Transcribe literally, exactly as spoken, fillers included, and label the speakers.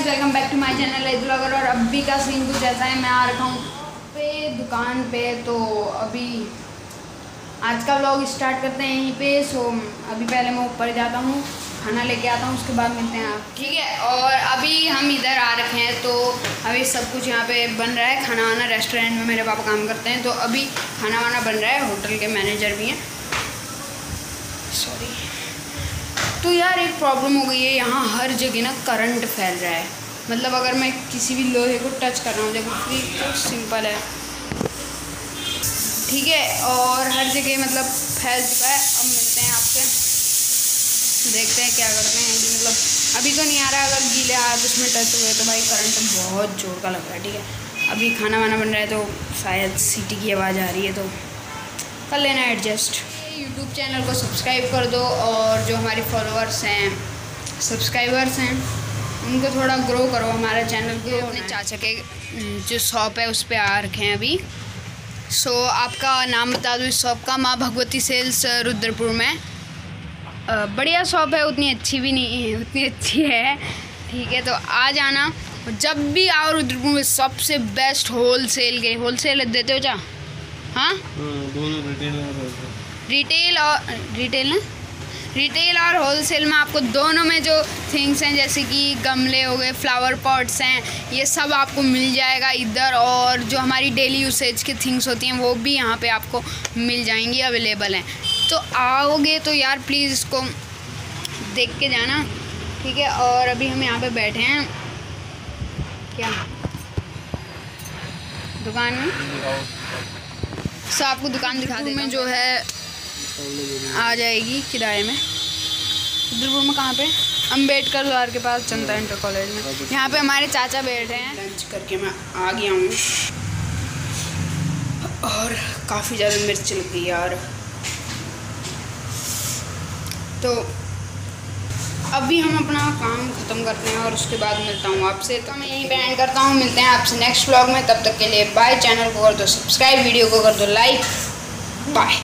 Speaker 1: Guys, welcome back to my channel as blogger. और अभी का सीन कुछ ऐसा है, मैं आ रखा हूँ पे दुकान पे। तो अभी आज का व्लॉग स्टार्ट करते हैं यहीं पे। सो अभी पहले मैं ऊपर जाता हूँ, खाना लेके आता हूँ, उसके बाद मिलते हैं आप, ठीक है। और अभी हम इधर आ रखे हैं, तो अभी सब कुछ यहाँ पे बन रहा है। खाना वाना रेस्टोरेंट में मेरे पापा काम करते हैं, तो अभी खाना वाना बन रहा है। होटल के मैनेजर भी हैं, सॉरी। तो यार एक प्रॉब्लम हो गई है, यहाँ हर जगह ना करंट फैल रहा है। मतलब अगर मैं किसी भी लोहे को टच कर रहा हूँ, देखो तो सिंपल है, ठीक है। और हर जगह मतलब फैल चुका है। अब मिलते हैं आपसे, देखते हैं क्या करते हैं कि मतलब अभी तो नहीं आ रहा। अगर गीले हाथ उसमें टच हुए तो भाई करंट बहुत जोर का लग रहा है, ठीक है। अभी खाना वाना बन रहा है, तो शायद सीटी की आवाज़ आ रही है, तो कर लेना एडजस्ट। यूट्यूब चैनल को सब्सक्राइब कर दो, और जो हमारे फॉलोअर्स हैं, सब्सक्राइबर्स हैं, उनको थोड़ा ग्रो करो हमारा चैनल को। अपने चाचा के जो शॉप है उस पर आ रखे हैं अभी। सो so, आपका नाम बता दो इस शॉप का। माँ भगवती सेल्स, रुद्रपुर में। बढ़िया शॉप है, उतनी अच्छी भी नहीं है, उतनी अच्छी है, ठीक है। तो आ जाना जब भी आओ रुद्रपुर में। सबसे बेस्ट होल सेल के होल सेल देते हो जा। हाँ, दोनों रिटेल रिटेल और रिटेल ना रिटेल और होलसेल में आपको दोनों में जो थिंग्स हैं, जैसे कि गमले हो गए, फ्लावर पॉट्स हैं, ये सब आपको मिल जाएगा इधर। और जो हमारी डेली यूसेज की थिंग्स होती हैं वो भी यहाँ पे आपको मिल जाएंगी, अवेलेबल हैं। तो आओगे तो यार प्लीज़ इसको देख के जाना, ठीक है। और अभी हम यहाँ पे बैठे हैं क्या दुकान में, सो आपको दुकान दिखा देता हूँ। जो है आ जाएगी किराए में रुद्रपुर में। कहाँ पे? अम्बेडकर द्वार के पास, जनता इंटर कॉलेज में। यहाँ पे हमारे चाचा बैठे हैं। लंच करके मैं आ गया हूँ, और काफ़ी ज़्यादा मिर्च लग गई यार। तो अभी हम अपना काम ख़त्म करते हैं, और उसके बाद मिलता हूँ आपसे। तो मैं यहीं पे एंड करता हूँ, मिलते हैं आपसे नेक्स्ट व्लॉग में। तब तक के लिए बाय। चैनल को कर दो सब्सक्राइब, वीडियो को कर दो लाइक, बाय।